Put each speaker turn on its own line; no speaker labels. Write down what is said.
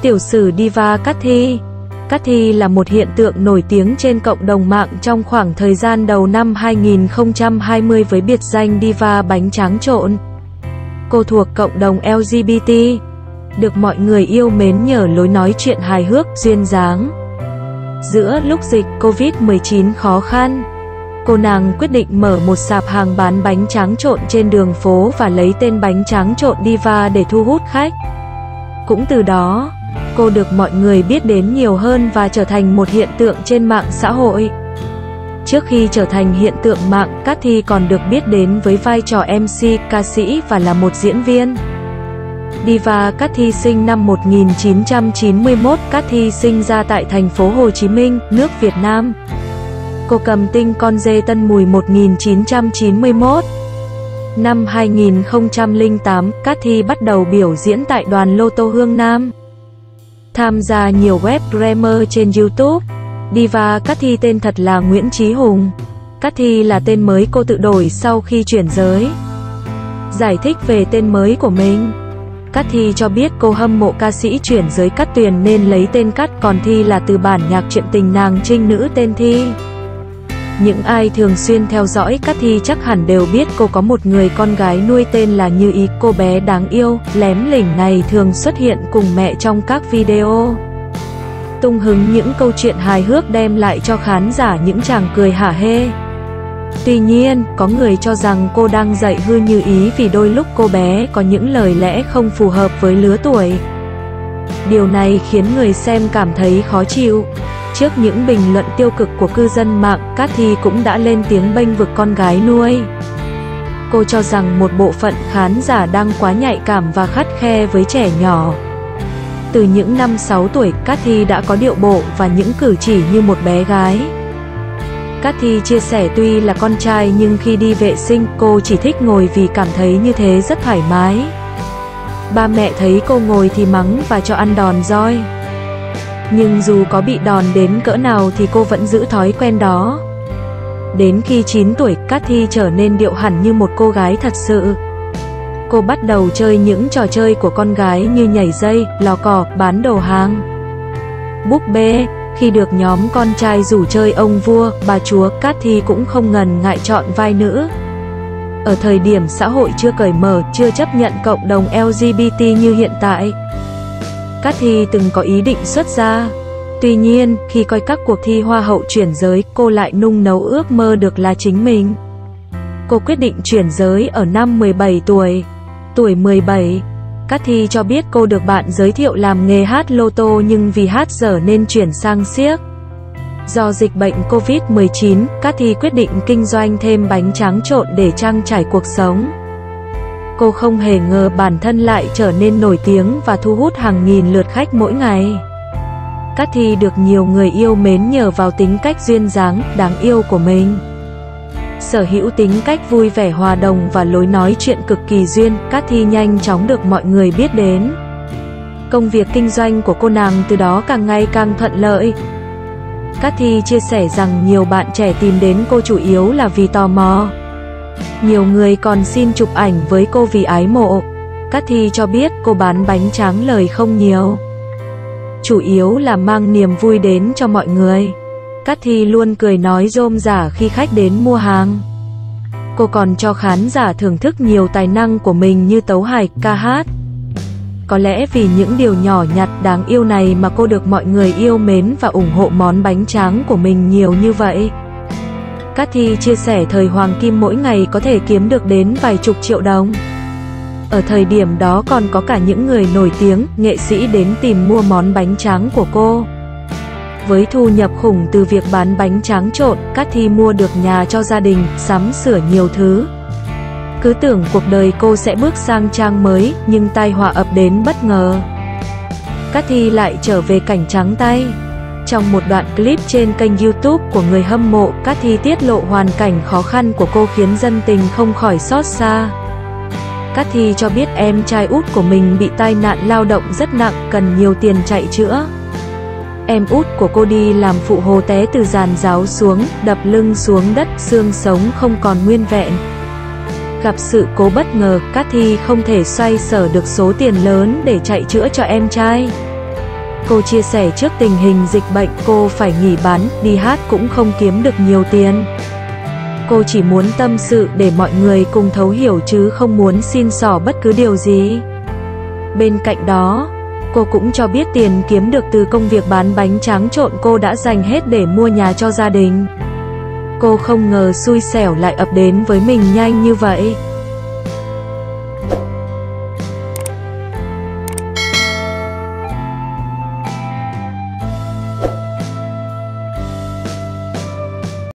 Tiểu sử diva Cathy. Cathy là một hiện tượng nổi tiếng trên cộng đồng mạng trong khoảng thời gian đầu năm 2020 với biệt danh diva bánh tráng trộn. Cô thuộc cộng đồng LGBT, được mọi người yêu mến nhờ lối nói chuyện hài hước, duyên dáng. Giữa lúc dịch Covid-19 khó khăn, cô nàng quyết định mở một sạp hàng bán bánh tráng trộn trên đường phố và lấy tên bánh tráng trộn diva để thu hút khách. Cũng từ đó, cô được mọi người biết đến nhiều hơn và trở thành một hiện tượng trên mạng xã hội. Trước khi trở thành hiện tượng mạng, Cathy còn được biết đến với vai trò MC, ca sĩ và là một diễn viên. Diva Cathy sinh năm 1991. Cathy sinh ra tại thành phố Hồ Chí Minh, nước Việt Nam. Cô cầm tinh con dê Tân Mùi 1991. Năm 2008, Cathy bắt đầu biểu diễn tại đoàn Lô Tô Hương Nam. Tham gia nhiều web drama trên YouTube. Diva Cathy tên thật là Nguyễn Chí Hùng. Cathy là tên mới cô tự đổi sau khi chuyển giới. Giải thích về tên mới của mình, Cathy cho biết cô hâm mộ ca sĩ chuyển giới Cát Tuyền nên lấy tên Cát, còn Thi là từ bản nhạc truyện tình nàng trinh nữ tên Thi. Những ai thường xuyên theo dõi Cathy chắc hẳn đều biết cô có một người con gái nuôi tên là Như Ý. Cô bé đáng yêu, lém lỉnh này thường xuất hiện cùng mẹ trong các video, tung hứng những câu chuyện hài hước đem lại cho khán giả những tràng cười hả hê. Tuy nhiên, có người cho rằng cô đang dạy hư Như Ý vì đôi lúc cô bé có những lời lẽ không phù hợp với lứa tuổi. Điều này khiến người xem cảm thấy khó chịu. Trước những bình luận tiêu cực của cư dân mạng, Cathy cũng đã lên tiếng bênh vực con gái nuôi. Cô cho rằng một bộ phận khán giả đang quá nhạy cảm và khắt khe với trẻ nhỏ. Từ những năm 6 tuổi, Cathy đã có điệu bộ và những cử chỉ như một bé gái. Cathy chia sẻ tuy là con trai nhưng khi đi vệ sinh, cô chỉ thích ngồi vì cảm thấy như thế rất thoải mái. Ba mẹ thấy cô ngồi thì mắng và cho ăn đòn roi. Nhưng dù có bị đòn đến cỡ nào thì cô vẫn giữ thói quen đó. Đến khi 9 tuổi, Cathy trở nên điệu hẳn như một cô gái thật sự. Cô bắt đầu chơi những trò chơi của con gái như nhảy dây, lò cò, bán đồ hàng, búp bê. Khi được nhóm con trai rủ chơi ông vua, bà chúa, Cathy cũng không ngần ngại chọn vai nữ. Ở thời điểm xã hội chưa cởi mở, chưa chấp nhận cộng đồng LGBT như hiện tại, Cathy từng có ý định xuất gia. Tuy nhiên, khi coi các cuộc thi hoa hậu chuyển giới, cô lại nung nấu ước mơ được là chính mình. Cô quyết định chuyển giới ở năm 17 tuổi. Tuổi 17, Cathy cho biết cô được bạn giới thiệu làm nghề hát lô tô nhưng vì hát dở nên chuyển sang xiếc. Do dịch bệnh Covid-19, Cathy quyết định kinh doanh thêm bánh tráng trộn để trang trải cuộc sống. Cô không hề ngờ bản thân lại trở nên nổi tiếng và thu hút hàng nghìn lượt khách mỗi ngày. Cathy được nhiều người yêu mến nhờ vào tính cách duyên dáng, đáng yêu của mình. Sở hữu tính cách vui vẻ hòa đồng và lối nói chuyện cực kỳ duyên, Cathy nhanh chóng được mọi người biết đến. Công việc kinh doanh của cô nàng từ đó càng ngày càng thuận lợi. Cathy chia sẻ rằng nhiều bạn trẻ tìm đến cô chủ yếu là vì tò mò. Nhiều người còn xin chụp ảnh với cô vì ái mộ. Cathy cho biết cô bán bánh tráng lời không nhiều, chủ yếu là mang niềm vui đến cho mọi người. Cathy luôn cười nói rôm rả khi khách đến mua hàng. Cô còn cho khán giả thưởng thức nhiều tài năng của mình như tấu hài, ca hát. Có lẽ vì những điều nhỏ nhặt đáng yêu này mà cô được mọi người yêu mến và ủng hộ món bánh tráng của mình nhiều như vậy. Cathy chia sẻ thời hoàng kim mỗi ngày có thể kiếm được đến vài chục triệu đồng. Ở thời điểm đó còn có cả những người nổi tiếng, nghệ sĩ đến tìm mua món bánh tráng của cô. Với thu nhập khủng từ việc bán bánh tráng trộn, Cathy mua được nhà cho gia đình, sắm sửa nhiều thứ. Cứ tưởng cuộc đời cô sẽ bước sang trang mới, nhưng tai họa ập đến bất ngờ. Cathy lại trở về cảnh trắng tay. Trong một đoạn clip trên kênh YouTube của người hâm mộ, Cathy tiết lộ hoàn cảnh khó khăn của cô khiến dân tình không khỏi xót xa. Cathy cho biết em trai út của mình bị tai nạn lao động rất nặng, cần nhiều tiền chạy chữa. Em út của cô đi làm phụ hồ té từ giàn giáo xuống, đập lưng xuống đất, xương sống không còn nguyên vẹn. Gặp sự cố bất ngờ, Cathy không thể xoay sở được số tiền lớn để chạy chữa cho em trai. Cô chia sẻ trước tình hình dịch bệnh cô phải nghỉ bán, đi hát cũng không kiếm được nhiều tiền. Cô chỉ muốn tâm sự để mọi người cùng thấu hiểu chứ không muốn xin xỏ bất cứ điều gì. Bên cạnh đó, cô cũng cho biết tiền kiếm được từ công việc bán bánh tráng trộn cô đã dành hết để mua nhà cho gia đình. Cô không ngờ xui xẻo lại ập đến với mình nhanh như vậy.